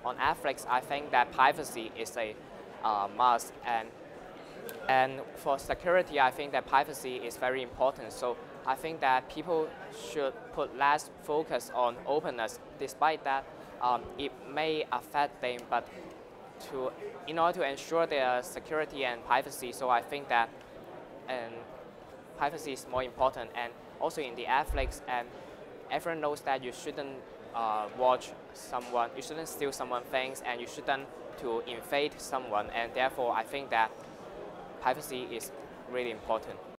on Netflix, I think that privacy is a must, and for security, I think that privacy is very important. So I think that people should put less focus on openness, despite that it may affect them, but in order to ensure their security and privacy, so I think that privacy is more important. And also in the Netflix, and everyone knows that you shouldn't watch someone, you shouldn't steal someone's things, and you shouldn't to invade someone, and therefore I think that privacy is really important.